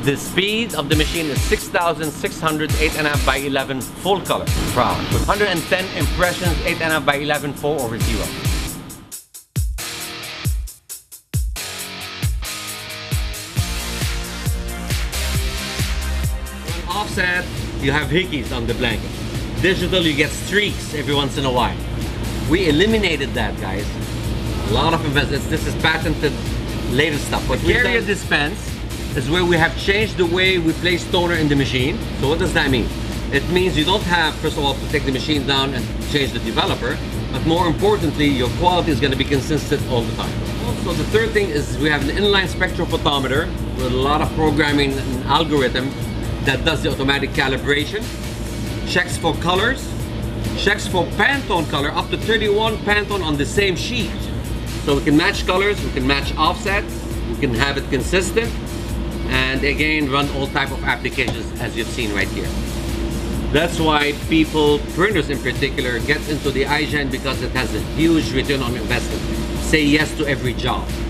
The speed of the machine is 6,600 8.5 by 11 full color proud with 110 impressions 8.5 by 11 4/0. On offset, you have hickeys on the blanket. Digital, you get streaks every once in a while. We eliminated that, guys. A lot of investments. This is patented latest stuff. But carrier dispense is where we have changed the way we place toner in the machine. So what does that mean? It means you don't have, first of all, to take the machine down and change the developer, but more importantly, your quality is going to be consistent all the time. Also, the third thing is we have an inline spectrophotometer with a lot of programming and algorithm that does the automatic calibration, checks for colors, checks for Pantone color, up to 31 Pantone on the same sheet. So we can match colors, we can match offset, we can have it consistent, and again, run all type of applications as you've seen right here. That's why people, printers in particular, get into the Igen because it has a huge return on investment. Say yes to every job.